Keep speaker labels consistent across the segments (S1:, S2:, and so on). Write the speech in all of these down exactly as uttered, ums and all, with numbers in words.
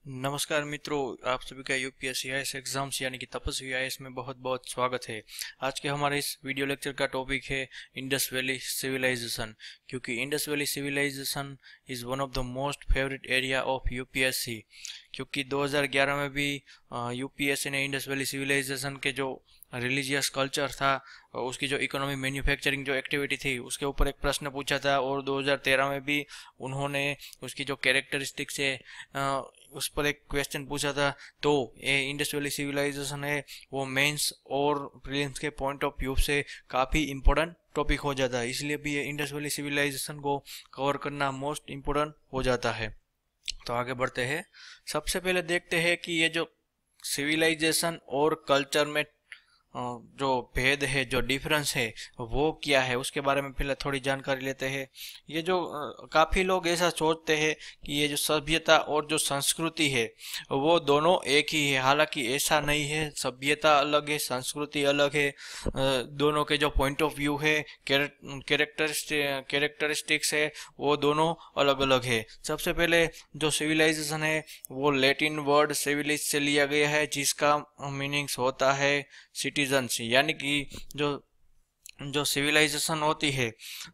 S1: नमस्कार मित्रों, आप सभी का यूपीएससी आईएएस एग्जाम्स यानी कि तपस्वी आईएएस में बहुत बहुत स्वागत है। आज के हमारे इस वीडियो लेक्चर का टॉपिक है इंडस वैली सिविलाइजेशन, क्योंकि Indus valley civilisation is one of the most favourite area of UPSC. क्योंकि दो हज़ार ग्यारह में भी यूपीएससी ने इंडस वैली सिविलाइजेशन के जो रिलीजियस कल्चर था, उसकी जो इकोनॉमी मैन्युफैक्चरिंग जो एक्टिविटी थी, उसके ऊपर एक प्रश्न पूछा था। और दो हज़ार तेरह में भी उन्होंने उसकी जो कैरेक्टरिस्टिक्स है उस पर एक क्वेश्चन पूछा था। तो ये इंडस वैली सिविलाइजेशन है वो मेंस और प्रीलिम्स के पॉइंट ऑफ व्यू से काफ़ी इम्पोर्टेंट टॉपिक हो जाता है, इसलिए भी ये इंडस वैली सिविलाइजेशन को कवर करना मोस्ट इम्पोर्टेंट हो जाता है। तो आगे बढ़ते हैं। सबसे पहले देखते हैं कि ये जो सिविलाइजेशन और कल्चर में जो भेद है, जो डिफरेंस है, वो क्या है, उसके बारे में पहले थोड़ी जानकारी लेते हैं। ये जो काफ़ी लोग ऐसा सोचते हैं कि ये जो सभ्यता और जो संस्कृति है वो दोनों एक ही है, हालांकि ऐसा नहीं है। सभ्यता अलग है, संस्कृति अलग है। दोनों के जो पॉइंट ऑफ व्यू है, कैरेक्टरिस्टिक कैरेक्टरिस्टिक्स है, वो दोनों अलग अलग है। सबसे पहले जो सिविलाइजेशन है वो लैटिन वर्ड सिविलिस से लिया गया है, जिसका मीनिंग्स होता है सिटीजन, यानी कि जो जो सिविलाइजेशन होती है,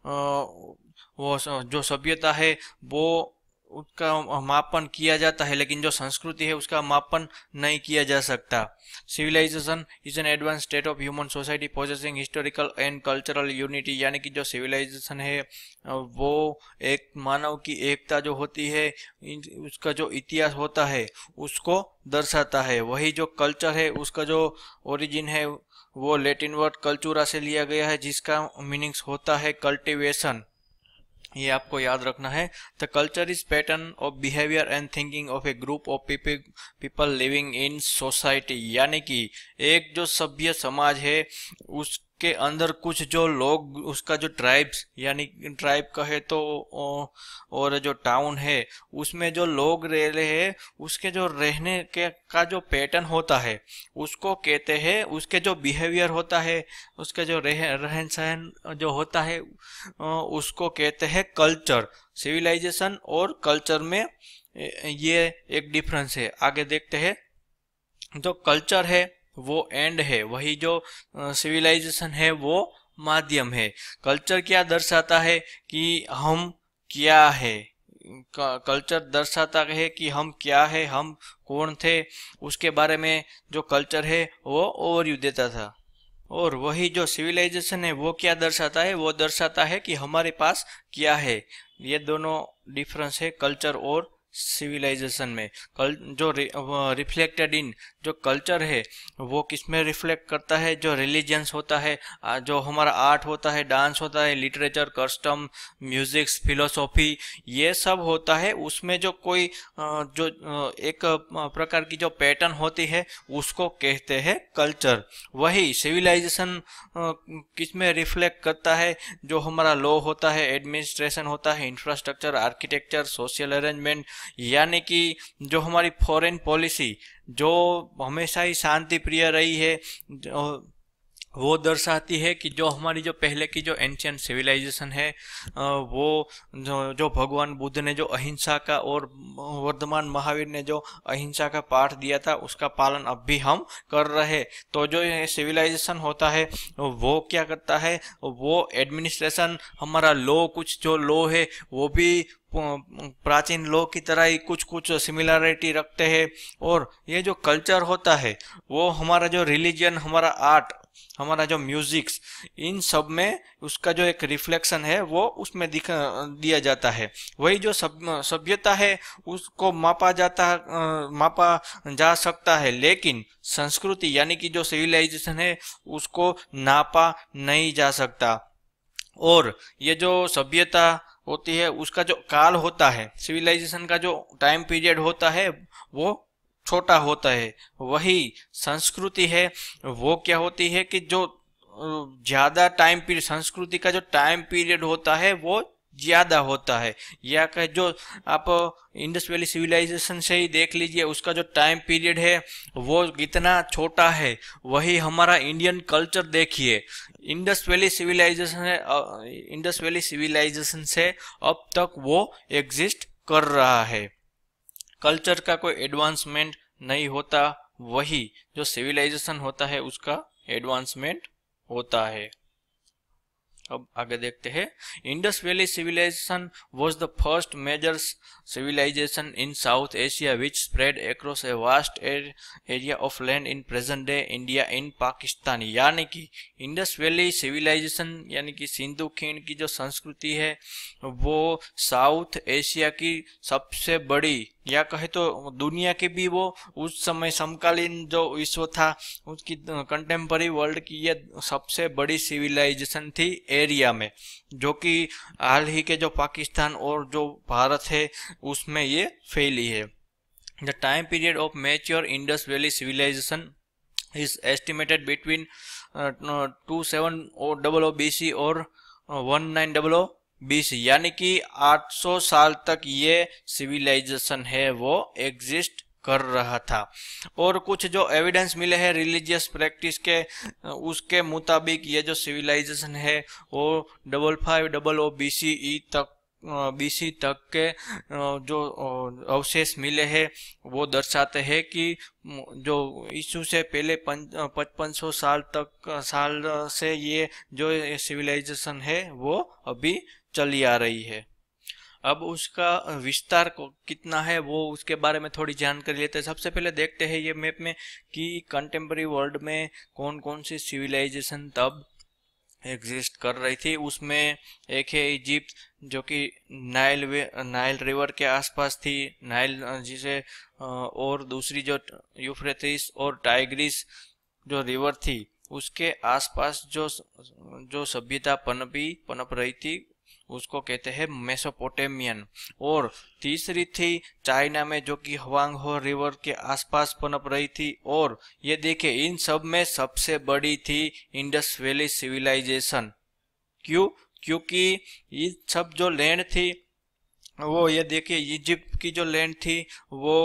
S1: वो जो सभ्यता है वो उसका मापन किया जाता है, लेकिन जो संस्कृति है उसका मापन नहीं किया जा सकता। Civilization is an advance state of human society possessing historical and cultural unity, यानी कि जो सिविलाइजेशन है वो एक मानव की एकता जो होती है, उसका जो इतिहास होता है उसको दर्शाता है। वही जो कल्चर है उसका जो ओरिजिन है वो लैटिन वर्ड कल्चूरा से लिया गया है, जिसका मीनिंग्स होता है कल्टीवेशन। ये आपको याद रखना है। The culture is pattern of behaviour and thinking of a group of people living in society, यानी कि एक जो सभ्य समाज है उसके अंदर कुछ जो लोग, उसका जो ट्राइब्स यानी ट्राइब कहे तो, और जो टाउन है उसमें जो लोग रह रहे हैं, उसके जो रहने के का जो पैटर्न होता है उसको कहते हैं, उसके जो बिहेवियर होता है, उसके जो रह रहन सहन जो होता है उसको कहते हैं कल्चर। सिविलाइजेशन और कल्चर में ये एक डिफरेंस है। आगे देखते हैं। जो कल्चर है वो एंड है, वही जो सिविलाइजेशन है वो माध्यम है। कल्चर क्या दर्शाता है कि हम क्या है, कल्चर दर्शाता है कि हम क्या है, हम कौन थे, उसके बारे में जो कल्चर है वो ओवरव्यू देता था। और वही जो सिविलाइजेशन है वो क्या दर्शाता है, वो दर्शाता है कि हमारे पास क्या है। ये दोनों डिफरेंस है कल्चर और सिविलाइजेशन में। कल जो रिफ्लेक्टेड इन जो कल्चर है वो किस में रिफ्लेक्ट करता है, जो रिलीजियंस होता है, जो हमारा आर्ट होता है, डांस होता है, लिटरेचर, कस्टम, म्यूजिक, फिलोसॉफी, ये सब होता है। उसमें जो कोई जो एक प्रकार की जो पैटर्न होती है उसको कहते हैं कल्चर। वही सिविलाइजेशन किस में रिफ्लेक्ट करता है, जो हमारा लॉ होता है, एडमिनिस्ट्रेशन होता है, इंफ्रास्ट्रक्चर, आर्किटेक्चर, सोशल अरेंजमेंट, यानी कि जो हमारी फॉरेन पॉलिसी जो हमेशा ही शांति प्रिय रही है, वो दर्शाती है कि जो हमारी जो पहले की जो एंशियंट सिविलाइजेशन है वो जो, जो भगवान बुद्ध ने जो अहिंसा का और वर्धमान महावीर ने जो अहिंसा का पाठ दिया था उसका पालन अब भी हम कर रहे। तो जो ये सिविलाइजेशन होता है वो क्या करता है, वो एडमिनिस्ट्रेशन, हमारा लॉ, कुछ जो लॉ है वो भी प्राचीन लॉ की तरह ही कुछ कुछ सिमिलरिटी रखते हैं। और ये जो कल्चर होता है वो हमारा जो रिलीजन, हमारा आर्ट, हमारा जो म्यूजिक्स, इन सब में उसका जो एक रिफ्लेक्शन है वो उसमें दिखा दिया जाता है। वही जो सभ्यता है उसको मापा जाता मापा जा सकता है, लेकिन संस्कृति यानी कि जो सिविलाइजेशन है उसको नापा नहीं जा सकता। और ये जो सभ्यता होती है उसका जो काल होता है, सिविलाइजेशन का जो टाइम पीरियड होता है वो छोटा होता है। वही संस्कृति है वो क्या होती है कि जो ज्यादा टाइम पीरियड, संस्कृति का जो टाइम पीरियड होता है वो ज्यादा होता है। या कह जो आप इंडस वैली सिविलाइजेशन से ही देख लीजिए, उसका जो टाइम पीरियड है वो कितना छोटा है। वही हमारा इंडियन कल्चर देखिए, इंडस वैली सिविलाइजेशन है, इंडस वैली सिविलाइजेशन से अब तक वो एग्जिस्ट कर रहा है। कल्चर का कोई एडवांसमेंट नहीं होता, वही जो सिविलाइजेशन होता है उसका एडवांसमेंट होता है। अब आगे देखते हैं। Indus valley civilization was the first major civilization in South Asia which spread across a vast area of land in present day India in Pakistan. यानी कि इंडस वैली सिविलाइजेशन यानी कि सिंधु खींड की जो संस्कृति है वो साउथ एशिया की सबसे बड़ी, या कहे तो दुनिया की भी, वो उस समय समकालीन जो विश्व था उसकी कंटेम्पररी वर्ल्ड की ये सबसे बड़ी सिविलाइजेशन थी एरिया में, जो कि हाल ही के जो पाकिस्तान और जो भारत है उसमें ये फैली है। The time period of mature Indus valley civilization is estimated between two seven double O B C और one nine double O B C, यानी कि आठ सौ साल तक ये सिविलाइजेशन है वो एग्जिस्ट कर रहा था। और कुछ जो एविडेंस मिले हैं रिलीजियस प्रैक्टिस के, उसके मुताबिक ये जो सिविलाइजेशन है वो double five double O B C E तक बीसी तक के जो अवशेष मिले हैं वो दर्शाते हैं कि जो यीशु से पहले पचपन सौ साल तक साल से ये जो सिविलाइजेशन है वो अभी चली आ रही है। अब उसका विस्तार को कितना है वो उसके बारे में थोड़ी जानकारी लेते हैं। सबसे पहले देखते हैं ये मैप में कि कंटेम्पररी वर्ल्ड में कौन कौन सी सिविलाइजेशन तब एग्जिस्ट कर रही थी। उसमें एक है इजिप्ट, जो कि नाइल वे नाइल रिवर के आसपास थी, नाइल जिसे और दूसरी जो यूफ्रेटिस और टाइग्रिस जो रिवर थी उसके आसपास जो जो सभ्यता पनपी पनप रही थी उसको कहते हैं मेसोपोटामियन। और तीसरी थी चाइना में, जो कि हुआंगहो रिवर के आसपास पनप रही थी। और ये देखिए इन सब में सबसे बड़ी थी इंडस वैली सिविलाइजेशन। क्यों? क्योंकि ये सब जो लैंड थी वो, ये देखिए इजिप्ट की जो लैंड थी वो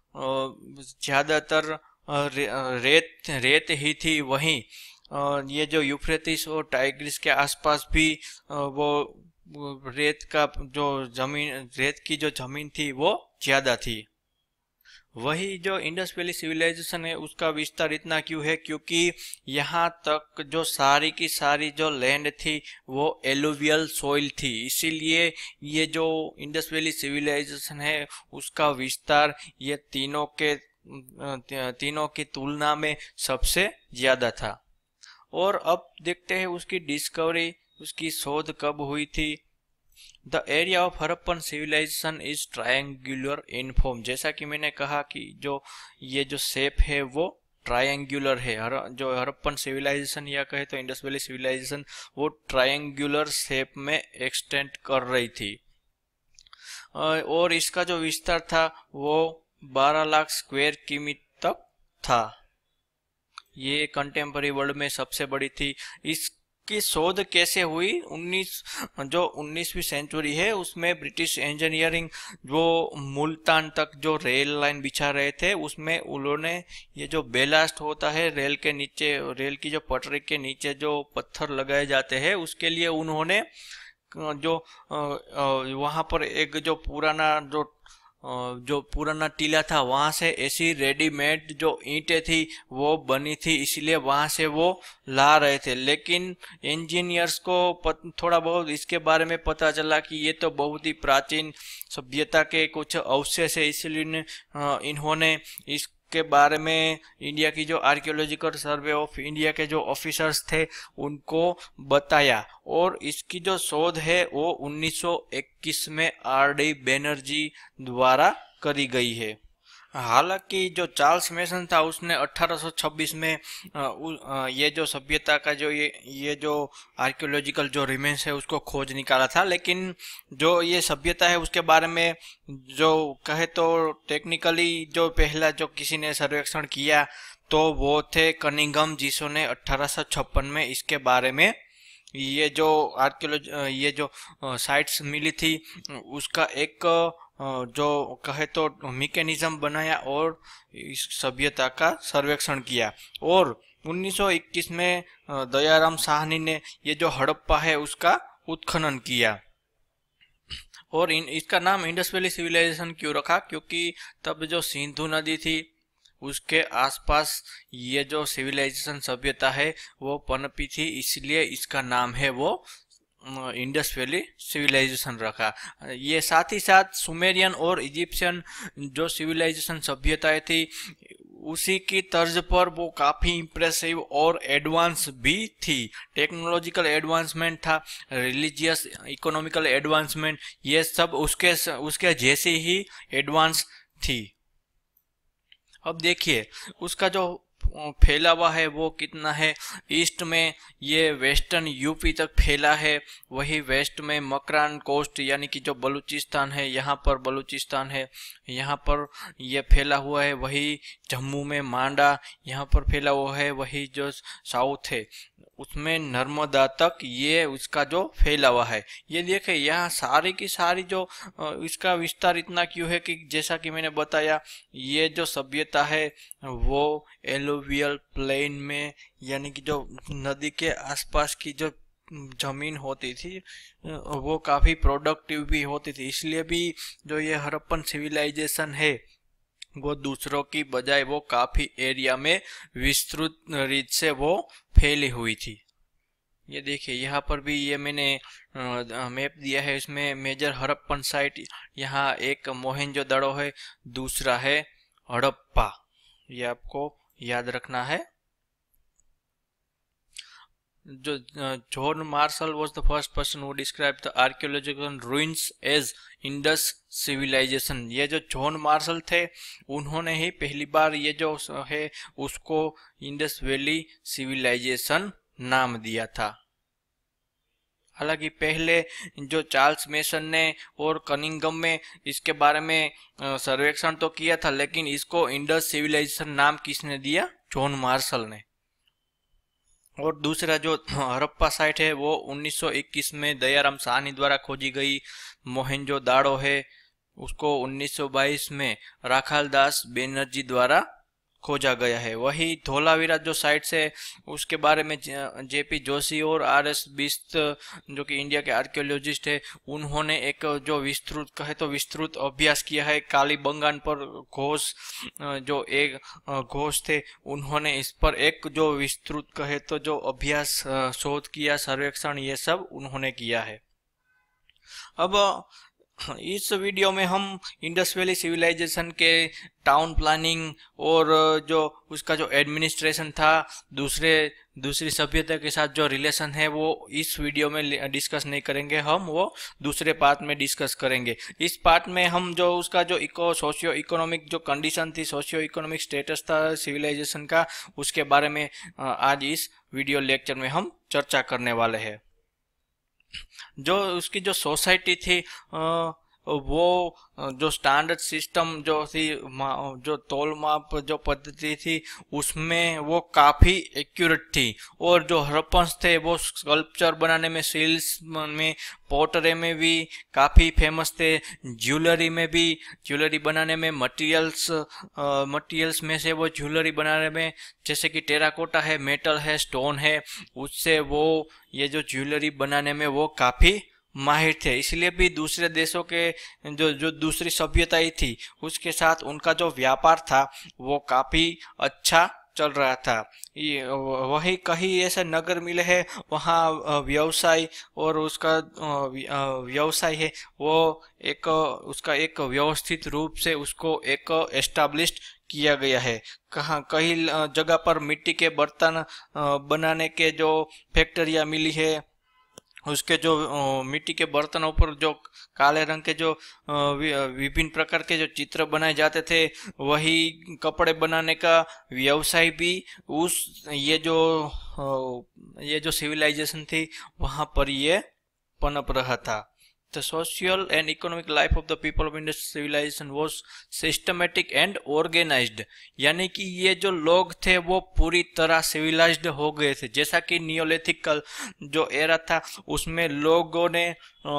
S1: ज्यादातर रेत रेत ही थी। वहीं ये जो यूफ्रेटिस और टाइग्रिस के आसपास भी वो रेत का जो जमीन रेत की जो जमीन थी वो ज्यादा थी। वही जो इंडस वैली सिविलाइजेशन है उसका विस्तार इतना क्यों है? क्योंकि यहाँ तक जो सारी की सारी जो लैंड थी वो एलुवियल सॉइल थी, इसीलिए ये जो इंडस वैली सिविलाइजेशन है उसका विस्तार ये तीनों के तीनों की तुलना में सबसे ज्यादा था। और अब देखते हैं उसकी डिस्कवरी, उसकी शोध कब हुई थी। The area of Harappan civilization is triangular in form. जैसा कि मैंने कहा कि जो ये जो शेप है वो ट्रायंगुलर है। हर, जो हड़प्पन सिविलाइजेशन या कहे तो इंडस वैली सिविलाइजेशन वो ट्रायंगुलर शेप में एक्सटेंड कर रही थी। और इसका जो विस्तार था वो बारह लाख स्क्वायर किमी तक था। ये कंटेम्पररी वर्ल्ड में सबसे बड़ी थी। इसकी शोध कैसे हुई? उन्नीस जो उन्नीसवीं सेंचुरी है उसमें ब्रिटिश इंजीनियरिंग जो मुल्तान तक जो रेल लाइन बिछा रहे थे उसमें उन्होंने ये जो बेलास्ट होता है रेल के नीचे, रेल की जो पटरी के नीचे जो पत्थर लगाए जाते हैं उसके लिए उन्होंने जो वहां पर एक जो पुराना जो जो पुराना टीला था वहां से ऐसी रेडीमेड जो ईंटें थी वो बनी थी, इसलिए वहां से वो ला रहे थे। लेकिन इंजीनियर्स को पत, थोड़ा बहुत इसके बारे में पता चला कि ये तो बहुत ही प्राचीन सभ्यता के कुछ अवशेष है, इसलिए इन्होंने इस के बारे में इंडिया की जो आर्कियोलॉजिकल सर्वे ऑफ इंडिया के जो ऑफिसर्स थे उनको बताया। और इसकी जो शोध है वो उन्नीस सौ इक्कीस में आर डी बैनर्जी द्वारा करी गई है। हालांकि जो चार्ल्स मेसन था उसने अठारह सौ छब्बीस में ये जो सभ्यता का जो ये ये जो आर्कियोलॉजिकल जो रिमेन्स है उसको खोज निकाला था। लेकिन जो ये सभ्यता है उसके बारे में जो कहे तो टेक्निकली जो पहला जो किसी ने सर्वेक्षण किया तो वो थे कनिंघम, जिसने अठारह सौ छप्पन में इसके बारे में ये जो आर्कियोलॉजी ये जो साइट्स मिली थी उसका एक जो कहे तो मैकेनिज्म बनाया और इस सभ्यता का सर्वेक्षण किया। और उन्नीस सौ इक्कीस में दयाराम साहनी ने ये जो हड़प्पा है उसका उत्खनन किया। और इन इसका नाम इंडस वैली सिविलाइजेशन क्यों रखा? क्योंकि तब जो सिंधु नदी थी उसके आसपास ये जो सिविलाइजेशन सभ्यता है वो पनपी थी, इसलिए इसका नाम है वो इंडस वैली सिविलाइजेशन रखा। ये साथ ही साथ सुमेरियन और इजिप्शियन जो सिविलाइजेशन सभ्यताएं थी उसी की तर्ज पर वो काफ़ी इम्प्रेसिव और एडवांस भी थी। टेक्नोलॉजिकल एडवांसमेंट था, रिलीजियस इकोनॉमिकल एडवांसमेंट, ये सब उसके उसके जैसी ही एडवांस थी। अब देखिए उसका जो फैला हुआ है वो कितना है। ईस्ट में ये वेस्टर्न यूपी तक फैला है, वही वेस्ट में मकरान कोस्ट यानी कि जो बलूचिस्तान है, यहाँ पर बलूचिस्तान है, यहाँ पर ये फैला हुआ है। वही जम्मू में मांडा यहाँ पर फैला हुआ है, वही जो साउथ है उसमें नर्मदा तक ये उसका जो फैला हुआ है। ये देखे यहाँ सारी की सारी जो इसका विस्तार इतना क्यों है कि जैसा कि मैंने बताया ये जो सभ्यता है वो एलुवियल प्लेन में यानी कि जो नदी के आसपास की जो जमीन होती थी वो काफ़ी प्रोडक्टिव भी होती थी, इसलिए भी जो ये हड़प्पन सिविलाइजेशन है वो दूसरों की बजाय वो काफ़ी एरिया में विस्तृत रीत से वो फैली हुई थी। ये देखिए यहाँ पर भी ये मैंने मैप दिया है, इसमें मेजर हड़प्पन साइट यहाँ एक मोहेंजोदड़ो है, दूसरा है हड़प्पा, ये आपको याद रखना है। जो John Marshall was the first person who described the archaeological ruins as Indus civilization. ये जो जॉन मार्शल थे उन्होंने ही पहली बार ये जो है उसको इंडस वैली सिविलाइजेशन नाम दिया था। हालांकि पहले जो चार्ल्स मेसन ने और कनिंगम में इसके बारे में सर्वेक्षण तो किया था, लेकिन इसको इंडस सिविलाइजेशन नाम किसने दिया? जॉन मार्शल ने। और दूसरा जो हड़प्पा साइट है वो उन्नीस सौ इक्कीस में दयाराम साहनी द्वारा खोजी गई मोहेंजोदाड़ो है, उसको उन्नीस सौ बाईस में राखालदास बैनर्जी द्वारा खोजा गया है। वही धोलावीरा जो साइट है उसके बारे में जेपी जोशी और आर एस बिस्त जो कि इंडिया के आर्कियोलॉजिस्ट है उन्होंने एक जो विस्तृत कहे तो विस्तृत अभ्यास किया है। कालीबंगान पर घोष जो एक घोष थे उन्होंने इस पर एक जो विस्तृत कहे तो जो अभ्यास शोध किया, सर्वेक्षण, ये सब उन्होंने किया है। अब इस वीडियो में हम इंडस वैली सिविलाइजेशन के टाउन प्लानिंग और जो उसका जो एडमिनिस्ट्रेशन था दूसरे दूसरी सभ्यता के साथ जो रिलेशन है वो इस वीडियो में डिस्कस नहीं करेंगे, हम वो दूसरे पार्ट में डिस्कस करेंगे। इस पार्ट में हम जो उसका जो इको सोशियो इकोनॉमिक जो कंडीशन थी, सोशियो इकोनॉमिक स्टेटस था सिविलाइजेशन का, उसके बारे में आज इस वीडियो लेक्चर में हम चर्चा करने वाले हैं। जो उसकी जो सोसाइटी थी आ, वो जो स्टैंडर्ड सिस्टम जो थी, जो तौल माप जो पद्धति थी उसमें वो काफ़ी एक्यूरेट थी। और जो हड़प्पन्स थे वो स्कल्पचर बनाने में, सील्स में, पोटरे में भी काफ़ी फेमस थे, ज्वेलरी में भी, ज्वेलरी बनाने में, मटेरियल्स मटेरियल्स में से वो ज्वेलरी बनाने में जैसे कि टेराकोटा है, मेटल है, स्टोन है, उससे वो ये जो ज्वेलरी बनाने में वो काफ़ी माहिर थे। इसलिए भी दूसरे देशों के जो जो दूसरी सभ्यताएं थी उसके साथ उनका जो व्यापार था वो काफ़ी अच्छा चल रहा था। ये वही कहीं ऐसे नगर मिले हैं वहाँ व्यवसाय और उसका व्यवसाय है वो एक उसका एक व्यवस्थित रूप से उसको एक एस्टाब्लिश्ड किया गया है। कहाँ कई जगह पर मिट्टी के बर्तन बनाने के जो फैक्ट्रियाँ मिली है, उसके जो मिट्टी के बर्तनों पर जो काले रंग के जो विभिन्न प्रकार के जो चित्र बनाए जाते थे, वही कपड़े बनाने का व्यवसाय भी उस ये जो ये जो सिविलाइजेशन थी वहाँ पर ये पनप रहा था। The social and economic life of the people of Indus civilization was systematic and organized, यानी कि ये जो लोग थे वो पूरी तरह सिविलाइज्ड हो गए थे। जैसा कि नियोलिथिकल जो एरा था उसमें लोगों ने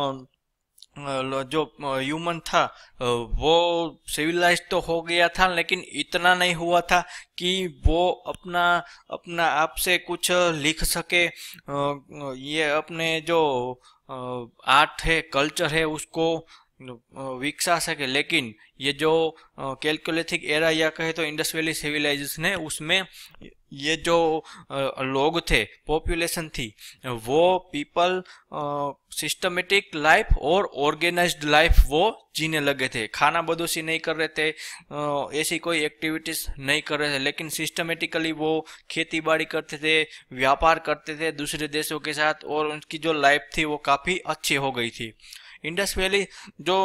S1: जो ह्यूमन था वो सिविलाइज तो हो गया था, लेकिन इतना नहीं हुआ था कि वो अपना अपना आप से कुछ लिख सके। ये अपने जो आर्ट है, कल्चर है, उसको विकसा सके। लेकिन ये जो कैलकोलिथिक एरा या कहे तो इंडस वैली सिविलाइजेशन है, उसमें ये जो लोग थे, पॉपुलेशन थी, वो पीपल सिस्टमेटिक लाइफ और ऑर्गेनाइज्ड लाइफ वो जीने लगे थे। खाना बदोशी नहीं कर रहे थे, ऐसी कोई एक्टिविटीज नहीं कर रहे थे, लेकिन सिस्टमेटिकली वो खेती बाड़ी करते थे, व्यापार करते थे दूसरे देशों के साथ, और उनकी जो लाइफ थी वो काफ़ी अच्छी हो गई थी। इंडस वैली जो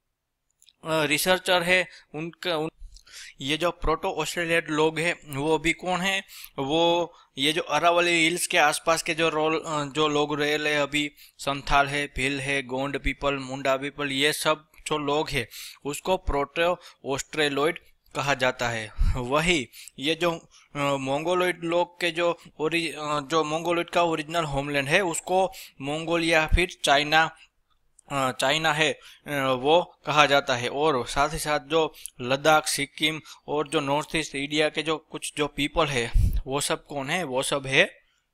S1: रिसर्चर है उनका उन, ये जो प्रोटो ऑस्ट्रेलियड लोग हैं वो भी कौन है, वो ये जो अरावली हिल्स के आसपास के जो रोल जो लोग रह रहे अभी, संथाल है, भील है, गोंड पीपल, मुंडा पीपल, ये सब जो लोग हैं उसको प्रोटो ऑस्ट्रेलॉइड कहा जाता है। वही ये जो मंगोलॉइड लोग के जो ओरि जो मंगोलॉइड का ओरिजिनल होमलैंड है उसको मंगोलिया फिर चाइना चाइना है वो कहा जाता है। और साथ ही साथ जो लद्दाख, सिक्किम और जो नॉर्थ ईस्ट इंडिया के जो कुछ जो पीपल है वो सब कौन है, वो सब है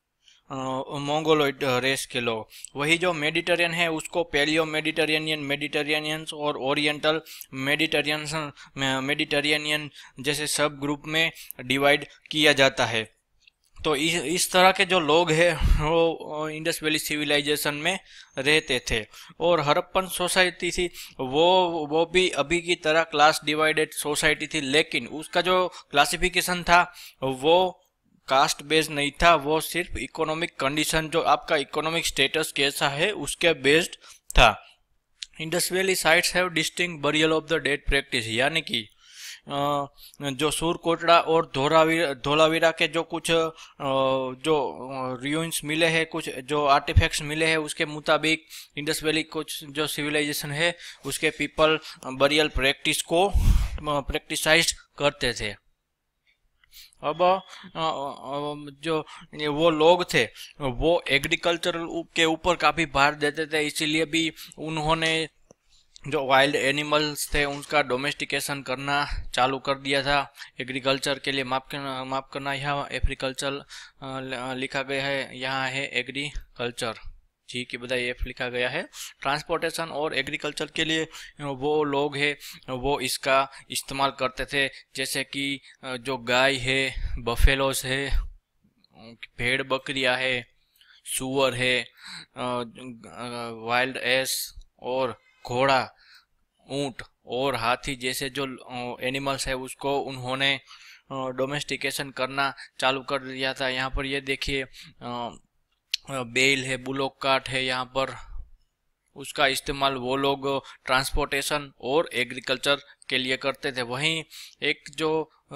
S1: मंगोलॉइड रेस के लोग। वही जो मेडिटेरियन है उसको पैलियो मेडिटेरियनियन, मेडिटेरियनियंस और ओरिएंटल मेडिटेरियन मेडिटेरियनियन जैसे सब ग्रुप में डिवाइड किया जाता है। तो इस इस तरह के जो लोग हैं वो इंडस वैली सिविलाइजेशन में रहते थे। और हड़प्पन सोसाइटी थी वो वो भी अभी की तरह क्लास डिवाइडेड सोसाइटी थी, लेकिन उसका जो क्लासिफिकेशन था वो कास्ट बेस्ड नहीं था, वो सिर्फ इकोनॉमिक कंडीशन, जो आपका इकोनॉमिक स्टेटस कैसा है उसके बेस्ड था। Indus valley sites have distinct burial of the dead practice, यानी कि जो सूरकोटड़ा और धोलावीरा धोलावीरा के जो कुछ जो रियून्स मिले हैं, कुछ जो आर्टिफैक्ट्स मिले हैं, उसके मुताबिक इंडस वैली कुछ जो सिविलाइजेशन है उसके पीपल बरियल प्रैक्टिस को प्रैक्टिसाइज करते थे। अब जो वो लोग थे वो एग्रीकल्चर के ऊपर काफ़ी भार देते थे, इसीलिए भी उन्होंने जो वाइल्ड एनिमल्स थे उनका डोमेस्टिकेशन करना चालू कर दिया था। एग्रीकल्चर के लिए माफ करना माफ करना यहाँ एग्रीकल्चर लिखा गया है, यहाँ है एग्रीकल्चर, जी की बजाय एफ लिखा गया है। ट्रांसपोर्टेशन और एग्रीकल्चर के लिए वो लोग हैं वो इसका इस्तेमाल करते थे, जैसे कि जो गाय है, बफेलोस है, भेड़ बकरियां है, सुअर है, वाइल्ड एस और घोड़ा, ऊंट और हाथी जैसे जो एनिमल्स है उसको उन्होंने डोमेस्टिकेशन करना चालू कर दिया था। यहाँ पर ये देखिए बेल है, बुलोक कार्ट है, यहाँ पर उसका इस्तेमाल वो लोग ट्रांसपोर्टेशन और एग्रीकल्चर के लिए करते थे। वहीं एक जो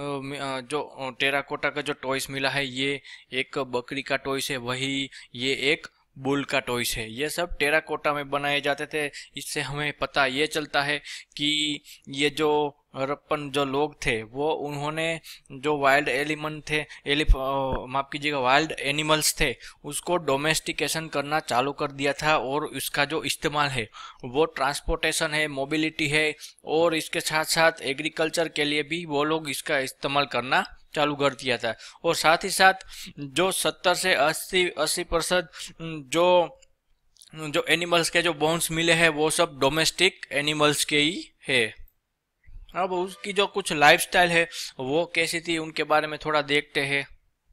S1: जो टेराकोटा का जो टॉयस मिला है ये एक बकरी का टॉयस है, वही ये एक बुल का टॉयस है। ये सब टेराकोटा में बनाए जाते थे। इससे हमें पता ये चलता है कि ये जो हड़प्पन जो लोग थे वो उन्होंने जो वाइल्ड एलिमेंट थे एलिफ माफ कीजिएगा वाइल्ड एनिमल्स थे उसको डोमेस्टिकेशन करना चालू कर दिया था, और इसका जो इस्तेमाल है वो ट्रांसपोर्टेशन है, मोबिलिटी है, और इसके साथ साथ एग्रीकल्चर के लिए भी वो लोग इसका इस्तेमाल करना चालू कर दिया था। और साथ ही साथ जो सत्तर से अस्सी अस्सी परसेंट जो जो एनिमल्स के जो बोन्स मिले हैं वो सब डोमेस्टिक एनिमल्स के ही है। अब उसकी जो कुछ लाइफस्टाइल है वो कैसी थी उनके बारे में थोड़ा देखते हैं।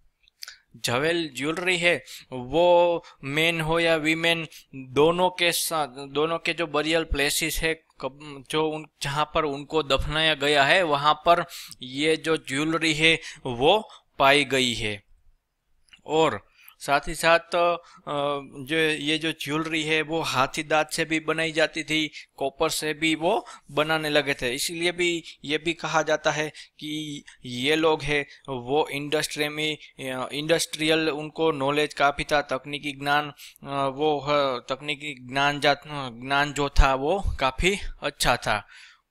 S1: ज्वेल ज्वेलरी है वो मेन हो या वीमेन दोनों के साथ, दोनों के जो बरियल प्लेसेस है जो उन जहाँ पर उनको दफनाया गया है वहाँ पर ये जो ज्वेलरी है वो पाई गई है। और साथ ही साथ जो ये जो ज्वेलरी है वो हाथी दांत से भी बनाई जाती थी, कॉपर से भी वो बनाने लगे थे। इसलिए भी ये भी कहा जाता है कि ये लोग हैं वो इंडस्ट्री में इंडस्ट्रियल उनको नॉलेज काफ़ी था, तकनीकी ज्ञान वो तकनीकी ज्ञान ज्ञान जो था वो काफ़ी अच्छा था।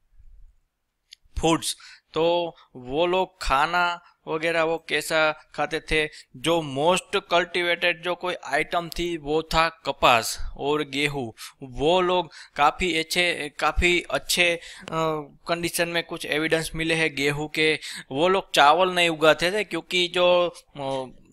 S1: फूड्स तो वो लोग खाना वगैरह वो कैसा खाते थे, जो मोस्ट कल्टीवेटेड जो कोई आइटम थी वो था कपास और गेहूं। वो लोग काफ़ी अच्छे काफ़ी अच्छे कंडीशन में कुछ एविडेंस मिले हैं गेहूं के। वो लोग चावल नहीं उगाते थे क्योंकि जो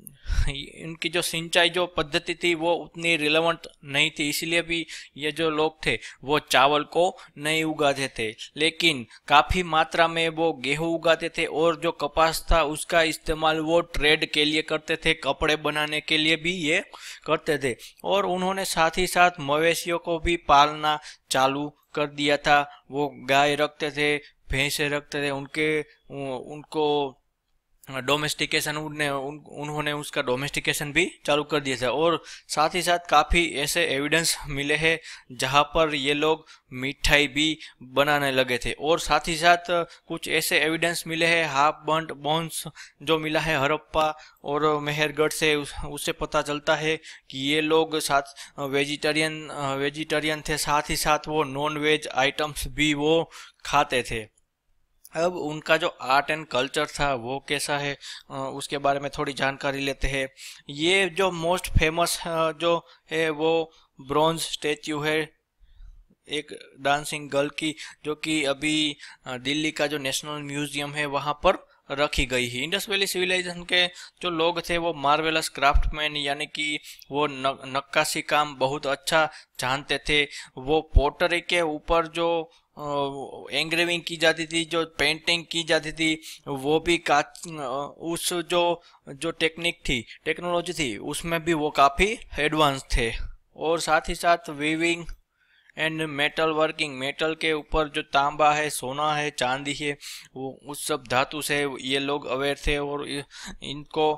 S1: इनकी जो सिंचाई जो पद्धति थी वो उतनी रिलेवेंट नहीं थी, इसीलिए भी ये जो लोग थे वो चावल को नहीं उगाते थे, लेकिन काफ़ी मात्रा में वो गेहूं उगाते थे और जो कपास था उसका इस्तेमाल वो ट्रेड के लिए करते थे, कपड़े बनाने के लिए भी ये करते थे। और उन्होंने साथ ही साथ मवेशियों को भी पालना चालू कर दिया था। वो गाय रखते थे, भैंसे रखते थे, उनके उनको डोमेस्टिकेशन उनने उन, उन्होंने उसका डोमेस्टिकेशन भी चालू कर दिया था। और साथ ही साथ काफ़ी ऐसे एविडेंस मिले हैं जहाँ पर ये लोग मिठाई भी बनाने लगे थे। और साथ ही साथ कुछ ऐसे एविडेंस मिले हैं, हाफ बर्न्ड बोन्स जो मिला है हड़प्पा और मेहरगढ़ से, उस, उससे पता चलता है कि ये लोग साथ वेजिटेरियन वेजिटेरियन थे, साथ ही साथ वो नॉन वेज आइटम्स भी वो खाते थे। अब उनका जो आर्ट एंड कल्चर था वो कैसा है उसके बारे में थोड़ी जानकारी लेते हैं। ये जो मोस्ट फेमस जो है वो ब्रॉन्ज स्टैच्यू है एक डांसिंग गर्ल की, जो कि अभी दिल्ली का जो नेशनल म्यूजियम है वहाँ पर रखी गई है। इंडस वैली सिविलाइजेशन के जो लोग थे वो मार्वेलस क्राफ्टमैन, यानी कि वो नक्काशी काम बहुत अच्छा जानते थे। वो पोटरी के ऊपर जो एंग्रेविंग की जाती थी, जो पेंटिंग की जाती थी, वो भी का उस जो जो टेक्निक थी, टेक्नोलॉजी थी, उसमें भी वो काफ़ी एडवांस थे। और साथ ही साथ weaving and metal working, metal के ऊपर जो तांबा है, सोना है, चांदी है, वो उस सब धातु से ये लोग अवेयर थे और इनको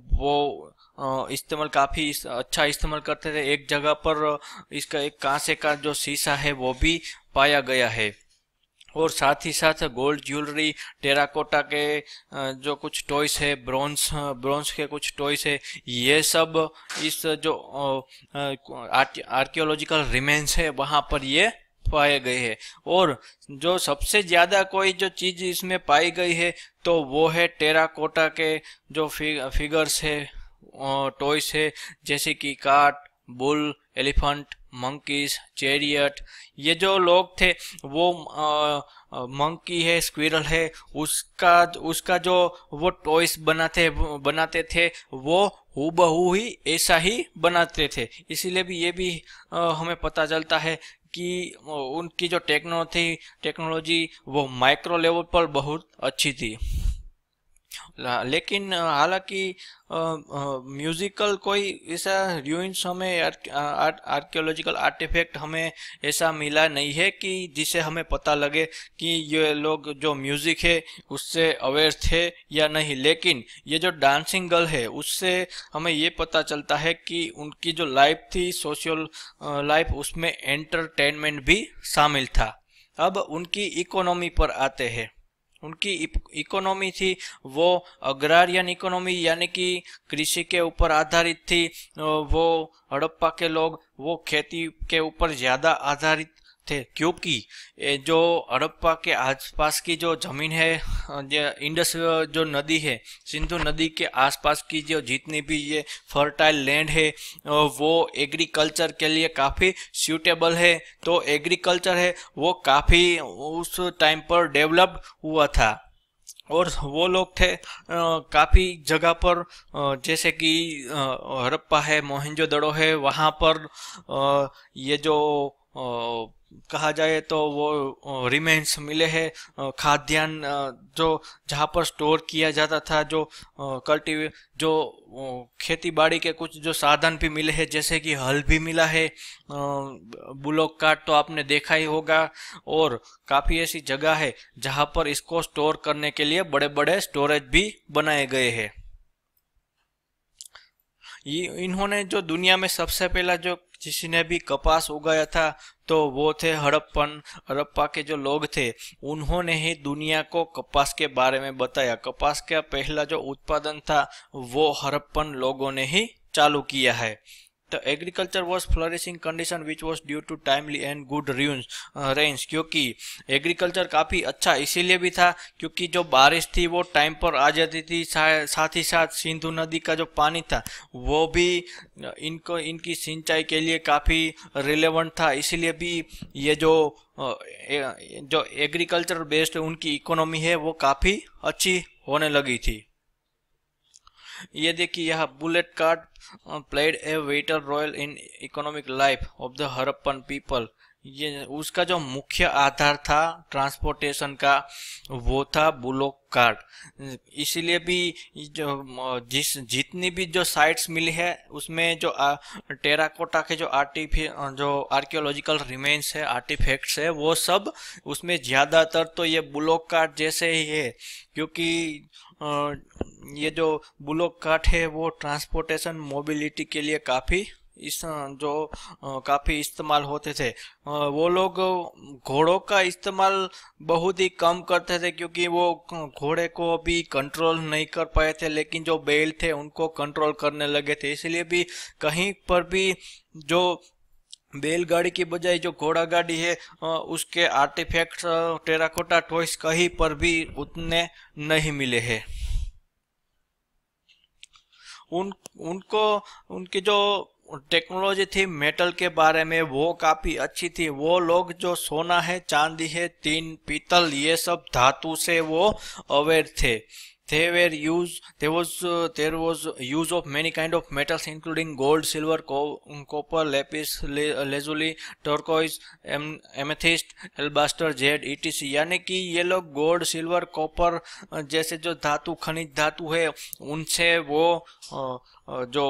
S1: वो इस्तेमाल काफ़ी अच्छा इस्तेमाल करते थे। एक जगह पर इसका एक कांसे का जो शीशा है वो भी पाया गया है। और साथ ही साथ गोल्ड ज्वेलरी, टेराकोटा के जो कुछ टॉयस है, ब्रॉन्ज ब्रॉन्ज के कुछ टॉयस है, ये सब इस जो आर्कियोलॉजिकल रिमेन्स है वहाँ पर ये पाए गए हैं। और जो सबसे ज़्यादा कोई जो चीज़ इसमें पाई गई है तो वो है टेराकोटा के जो फिगर्स है, टॉयस है, जैसे कि cart, bull, elephant, monkeys, chariot. ये जो लोग थे वो मंकी है, स्क्विरल है, उसका उसका जो वो टॉयस बनाते बनाते थे वो हूबहू ही ऐसा ही बनाते थे। इसीलिए भी ये भी आ, हमें पता चलता है कि उनकी जो टेक्नो थी टेक्नोलॉजी वो माइक्रो लेवल पर बहुत अच्छी थी। लेकिन हालांकि म्यूजिकल कोई ऐसा रूइंस हमें आर्कियोलॉजिकल आर्टिफैक्ट हमें ऐसा मिला नहीं है कि जिससे हमें पता लगे कि ये लोग जो म्यूजिक है उससे अवेयर थे या नहीं। लेकिन ये जो डांसिंग गर्ल है उससे हमें ये पता चलता है कि उनकी जो लाइफ थी, सोशल लाइफ, उसमें एंटरटेनमेंट भी शामिल था। अब उनकी इकोनॉमी पर आते हैं। उनकी इकोनॉमी थी वो अग्रारियन इकोनॉमी, यानी कि कृषि के ऊपर आधारित थी। वो हड़प्पा के लोग वो खेती के ऊपर ज़्यादा आधारित थे, क्योंकि जो हड़प्पा के आसपास की जो ज़मीन है, इंडस जो नदी है, सिंधु नदी के आसपास की जो जितनी भी ये फर्टाइल लैंड है वो एग्रीकल्चर के लिए काफ़ी सूटेबल है। तो एग्रीकल्चर है वो काफ़ी उस टाइम पर डेवलप्ड हुआ था। और वो लोग थे काफ़ी जगह पर, जैसे कि हड़प्पा है, मोहनजोदड़ो है, वहाँ पर ये जो कहा जाए तो वो रिमेन्स मिले हैं, खाद्यान्न जो जहाँ पर स्टोर किया जाता था, जो कल्टीवे जो खेती बाड़ी के कुछ जो साधन भी मिले हैं, जैसे कि हल भी मिला है, बुलोक कार्ट तो आपने देखा ही होगा। और काफ़ी ऐसी जगह है जहाँ पर इसको स्टोर करने के लिए बड़े बड़े स्टोरेज भी बनाए गए हैं। ये इन्होंने जो दुनिया में सबसे पहला जो किसी ने भी कपास उगाया था तो वो थे हड़प्पन हड़प्पा के जो लोग थे, उन्होंने ही दुनिया को कपास के बारे में बताया। कपास का पहला जो उत्पादन था वो हड़प्पन लोगों ने ही चालू किया है। The agriculture was flourishing condition which was due to timely and good rains rains क्योंकि एग्रीकल्चर काफ़ी अच्छा इसीलिए भी था क्योंकि जो बारिश थी वो टाइम पर आ जाती थी। साथ ही साथ सिंधु नदी का जो पानी था वो भी इनको इनकी सिंचाई के लिए काफ़ी रिलेवेंट था। इसीलिए भी ये जो जो एग्रीकल्चर बेस्ड उनकी इकोनॉमी है वो काफ़ी अच्छी होने लगी थी। ये देखिए, यह bullock cart played a vital role in economic life of the Harappan people. ये उसका जो मुख्य आधार था ट्रांसपोर्टेशन का, वो था बुलोक कार्ट। इसीलिए भी जो जिस जितनी भी जो साइट्स मिली है उसमें जो टेराकोटा के जो आर्टिफि जो आर्कियोलॉजिकल रिमेन्स है, आर्टिफैक्ट्स है, वो सब उसमें ज़्यादातर तो ये बुलोक कार्ट जैसे ही है, क्योंकि ये जो बुलोक कार्ट है वो ट्रांसपोर्टेशन मोबिलिटी के लिए काफ़ी इस जो काफ़ी इस्तेमाल होते थे। वो लोग घोड़ों का इस्तेमाल बहुत ही कम करते थे, क्योंकि वो घोड़े को भी कंट्रोल नहीं कर पाए थे, लेकिन जो बैल थे उनको कंट्रोल करने लगे थे। इसलिए भी कहीं पर भी जो बैलगाड़ी की बजाय जो घोड़ा गाड़ी है उसके आर्टिफैक्ट्स, टेराकोटा टॉयज कहीं पर भी उतने नहीं मिले हैं। उन उनको उनकी जो टेक्नोलॉजी थी मेटल के बारे में वो काफ़ी अच्छी थी। वो लोग जो सोना है, चांदी है, तीन पीतल, ये सब धातु से वो अवेयर थे। They were used, there was uh, there was use of many kind of metals including gold, silver, co- copper, lapis lazuli, turquoise, amethyst, alabaster, jade, et cetera। यानी कि ये लोग गोल्ड, सिल्वर, कॉपर जैसे जो धातु, खनिज धातु है, उनसे वो जो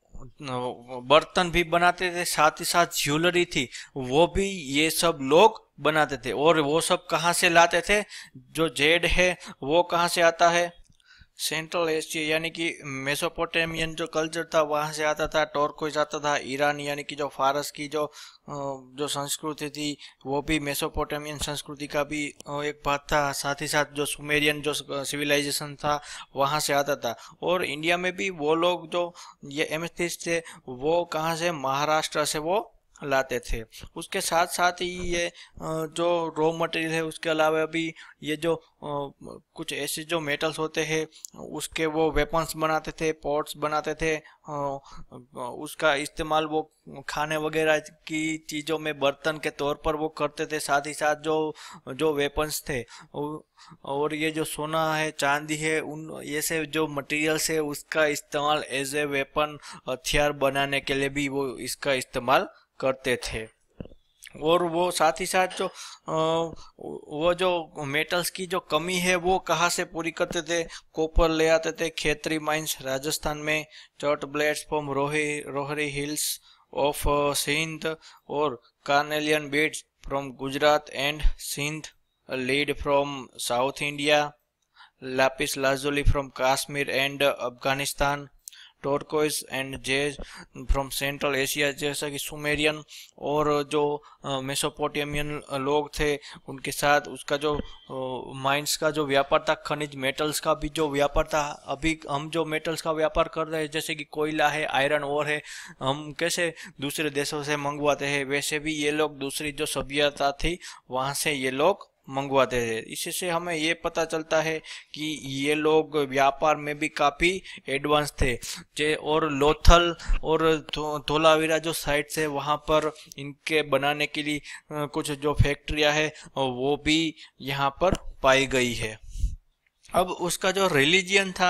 S1: बर्तन भी बनाते थे, साथ ही साथ ज्वेलरी थी वो भी ये सब लोग बनाते थे। और वो सब कहाँ से लाते थे? जो जेड है वो कहाँ से आता है? सेंट्रल एशिया यानी कि मेसोपोटामियन जो कल्चर था वहाँ से आता था। टर्कोइज आता था ईरान, यानी कि जो फारस की जो जो संस्कृति थी वो भी मेसोपोटामियन संस्कृति का भी एक भाग था। साथ ही साथ जो सुमेरियन जो सिविलाइजेशन था वहाँ से आता था। और इंडिया में भी वो लोग जो ये एमेथिस्ट थे वो कहाँ से? महाराष्ट्र से वो लाते थे। उसके साथ साथ ही ये जो रॉ मटेरियल है उसके अलावा भी ये जो कुछ ऐसे जो मेटल्स होते हैं उसके वो वेपन्स बनाते थे, पॉट्स बनाते थे, उसका इस्तेमाल वो खाने वगैरह की चीज़ों में बर्तन के तौर पर वो करते थे। साथ ही साथ जो जो वेपन्स थे और ये जो सोना है, चांदी है, उन ये से जो मटेरियल्स है उसका इस्तेमाल एज ए वेपन, हथियार बनाने के लिए भी वो इसका इस्तेमाल करते थे। और वो साथ ही साथ जो वो जो मेटल्स की जो कमी है वो कहाँ से पूरी करते थे? कॉपर ले आते थे खेतरी माइंस राजस्थान में, चट ब्लेड्स फ्रॉम रोही रोहरी हिल्स ऑफ सिंध, और carnelian beads from Gujarat and Sindh, lead from south India, lapis lazuli from Kashmir and Afghanistan, turquoise and jade from Central Asia, जैसा कि सुमेरियन और जो मेसोपोटामियन लोग थे उनके साथ उसका जो माइंस का जो व्यापार था, खनिज मेटल्स का भी जो व्यापार था। अभी हम जो मेटल्स का व्यापार कर रहे हैं जैसे कि कोयला है, आयरन ओर है, हम कैसे दूसरे देशों से मंगवाते हैं, वैसे भी ये लोग दूसरी जो सभ्यता थी वहाँ से ये लोग मंगवाते थे। इससे हमें ये पता चलता है कि ये लोग व्यापार में भी काफ़ी एडवांस थे। जे और लोथल और धोलावीरा जो साइट्स है वहाँ पर इनके बनाने के लिए कुछ जो फैक्ट्रियाँ है वो भी यहाँ पर पाई गई है। अब उसका जो रिलीजियन था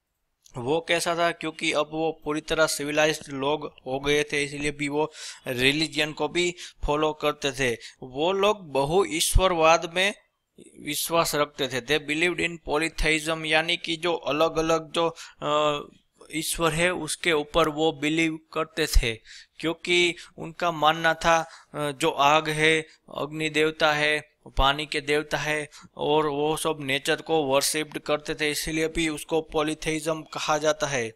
S1: वो कैसा था? क्योंकि अब वो पूरी तरह सिविलाइज्ड लोग हो गए थे, इसलिए भी वो रिलीजियन को भी फॉलो करते थे। वो लोग बहु ईश्वरवाद में विश्वास रखते थे। दे बिलीव्ड इन पॉलीथेइज्म, यानी कि जो अलग अलग जो ईश्वर है उसके ऊपर वो बिलीव करते थे, क्योंकि उनका मानना था जो आग है, अग्नि देवता है, पानी के देवता है, और वो सब नेचर को वर्शिप्ड करते थे, इसलिए भी उसको पॉलीथेइज्म कहा जाता है।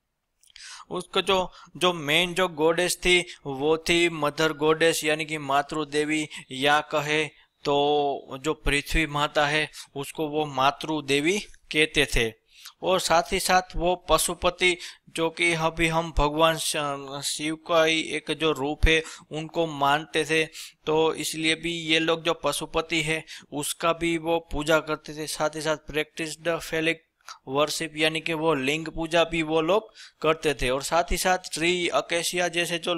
S1: उसको जो जो मेन जो गॉडेस थी वो थी मदर गॉडेस, यानी कि मातृ देवी, या कहे तो जो पृथ्वी माता है उसको वो मातृ देवी कहते थे। और साथ ही साथ वो पशुपति, जो कि अभी हम भगवान शिव का ही एक जो रूप है उनको मानते थे, तो इसलिए भी ये लोग जो पशुपति है उसका भी वो पूजा करते थे। साथ ही साथ प्रैक्टिस्ड फेलिक वर्शिप, यानी कि वो लिंग पूजा भी वो लोग करते थे। और साथ ही साथ ट्री अकेशिया जैसे जो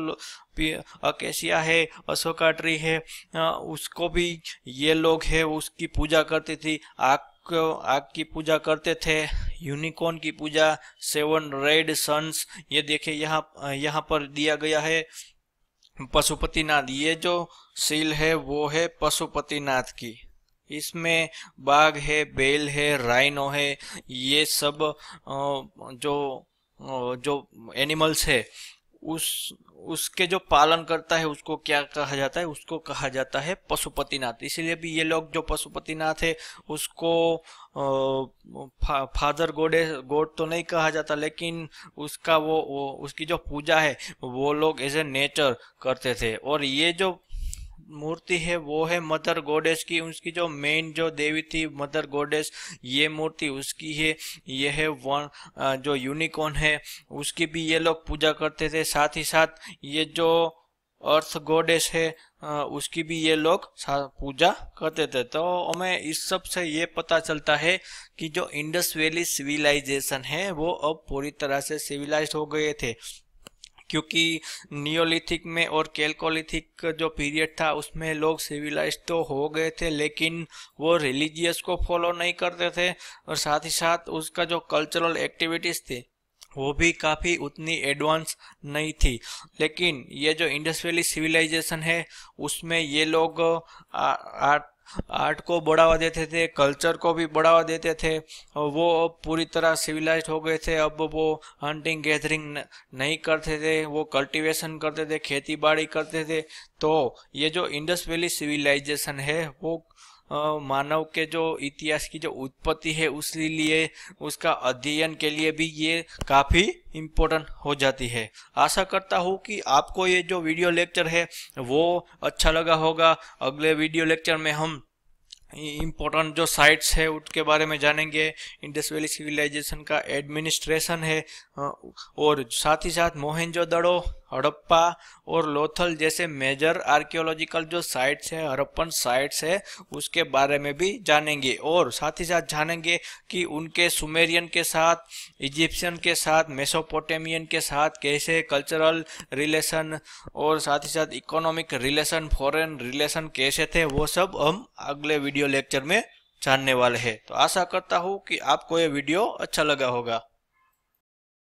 S1: अकेशिया है, अशोका ट्री है, उसको भी ये लोग है उसकी पूजा करती थी। आग आग की पूजा करते थे, यूनिकॉर्न की पूजा, सेवन रेड सन्स, ये देखिए यहाँ यहाँ पर दिया गया है पशुपतिनाथ। ये जो सील है वो है पशुपतिनाथ की। इसमें बाघ है, बैल है, राइनो है, ये सब जो जो एनिमल्स है उस उसके जो पालन करता है उसको क्या कहा जाता है, उसको कहा जाता है पशुपतिनाथ। इसीलिए भी ये लोग जो पशुपतिनाथ है उसको फा, फादर गॉड गॉड तो नहीं कहा जाता, लेकिन उसका वो, वो उसकी जो पूजा है वो लोग एज ए नेचर करते थे। और ये जो मूर्ति है वो है मदर गॉडेस की। उसकी जो मेन जो देवी थी मदर गॉडेस, ये मूर्ति उसकी है। ये है वन जो यूनिकॉर्न है उसकी भी ये लोग पूजा करते थे। साथ ही साथ ये जो अर्थ गॉडेस है उसकी भी ये लोग पूजा करते थे। तो हमें इस सब से ये पता चलता है कि जो इंडस वैली सिविलाइजेशन है वो अब पूरी तरह से सिविलाइज्ड हो गए थे, क्योंकि नियोलिथिक में और कैल्कोलिथिक जो पीरियड था उसमें लोग सिविलाइज तो हो गए थे, लेकिन वो रिलीजियस को फॉलो नहीं करते थे। और साथ ही साथ उसका जो कल्चरल एक्टिविटीज थी वो भी काफ़ी उतनी एडवांस नहीं थी। लेकिन ये जो इंडस वैली सिविलाइजेशन है उसमें ये लोग आर्ट आर्ट को बढ़ावा देते थे, कल्चर को भी बढ़ावा देते थे। वो अब पूरी तरह सिविलाइज्ड हो गए थे। अब वो हंटिंग गैदरिंग नहीं करते थे, वो कल्टीवेशन करते थे, खेती बाड़ी करते थे। तो ये जो इंडस वैली सिविलाइजेशन है वो आ, मानव के जो इतिहास की जो उत्पत्ति है उसके लिए, उसका अध्ययन के लिए भी ये काफ़ी इम्पोर्टेंट हो जाती है। आशा करता हूँ कि आपको ये जो वीडियो लेक्चर है वो अच्छा लगा होगा। अगले वीडियो लेक्चर में हम इम्पोर्टेंट जो साइट्स है उसके बारे में जानेंगे। इंडस वैली सिविलाइजेशन का एडमिनिस्ट्रेशन है, और साथ ही साथ मोहनजोदड़ो, हड़प्पा और लोथल जैसे मेजर आर्कियोलॉजिकल जो साइट्स है, हड़प्पन साइट्स है, उसके बारे में भी जानेंगे। और साथ ही साथ जानेंगे कि उनके सुमेरियन के साथ, इजिप्शियन के साथ, मेसोपोटामियन के साथ कैसे कल्चरल रिलेशन और साथ ही साथ इकोनॉमिक रिलेशन, फॉरेन रिलेशन कैसे थे, वो सब हम अगले वीडियो लेक्चर में जानने वाले हैं। तो आशा करता हूँ कि आपको ये वीडियो अच्छा लगा होगा।